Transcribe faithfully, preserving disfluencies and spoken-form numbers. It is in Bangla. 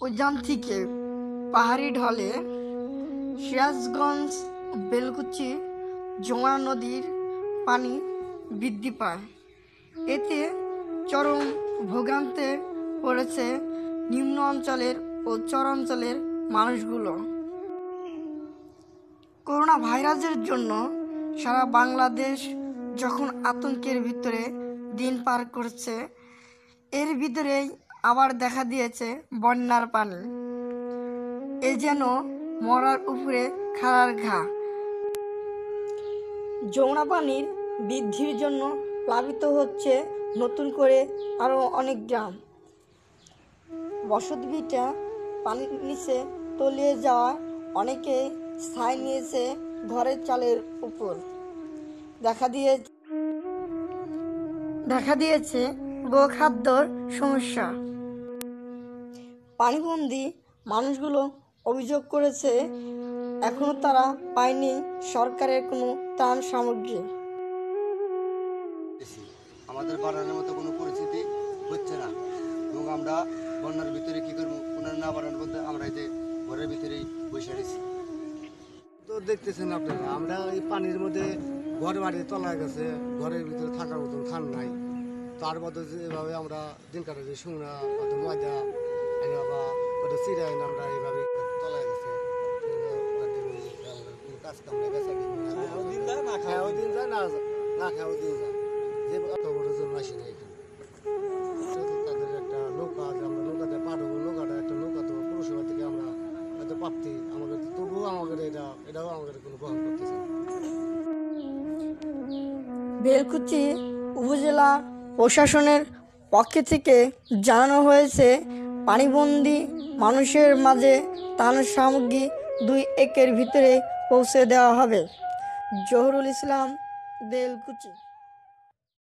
উদ্যান থেকে পাহাড়ি ঢলে সিরাজগঞ্জ বেলকুচি যমুনা নদীর পানি বৃদ্ধি পায়। এতে চরম ভোগান্তে পড়েছে নিম্ন অঞ্চলের ও চরাঞ্চলের মানুষগুলো। করোনা ভাইরাসের জন্য সারা বাংলাদেশ যখন আতঙ্কের ভিতরে দিন পার করছে, এর ভিতরেই আবার দেখা দিয়েছে বন্যার পানি। এ যেন মরার উপরে খাড়ার ঘা। যমুনা পানির বৃদ্ধির জন্য প্লাবিত হচ্ছে নতুন করে আরও অনেক গ্রাম। বসতভিটা পানির নিচে তলিয়ে যাওয়া, অনেকে স্থায়ী নিয়েছে ঘরের চালের উপর। দেখা দিয়ে দেখা দিয়েছে গোখাদ্যর সমস্যা। পানিবন্দী মানুষগুলো অভিযোগ করেছে, এখনো তারা পায়নি সরকারের কোনো ত্রাণ সামগ্রী। আমাদের বাড়ানোর মতো কোনো পরিস্থিতি হচ্ছে না এবং আমরা বন্যার ভিতরে কী করবো, পুনর না বাড়ানোর মধ্যে আমরা এই যে ঘরের ভিতরেই বসে রয়েছি। তো দেখতেছেন আপনারা, আমরা এই পানির মধ্যে ঘর বাড়ি তলায় গেছে, ঘরের ভিতরে থাকার মতন খান নাই। তার মধ্যে এভাবে আমরা দিন কাটাচ্ছি, শুকনা কত ময়দা এনে বা কত চিরা এনে আমরা এইভাবে তলায় গেছে। কাজ কাম দিন যায় না খাওয়া দিন যায় না না খাওয়া দিন যায় যে অত বড় জন্য আসি না এখানে। তাদের একটা নৌকা, আমরা নৌকাতে পাঠবো, নৌকাটা একটা নৌকা তো পৌরসভা থেকে আমরা এত প্রাপ্তি আমাদের, তবুও আমাদের এটা এটাও আমাদের কোনো বহন করতেছে না। বেলকুচি উপজেলা প্রশাসনের পক্ষ থেকে জানানো হয়েছে, পানিবন্দী মানুষের মাঝে ত্রাণ সামগ্রী দুই একের ভিতরে পৌঁছে দেওয়া হবে। জহুরুল ইসলাম, বেলকুচি।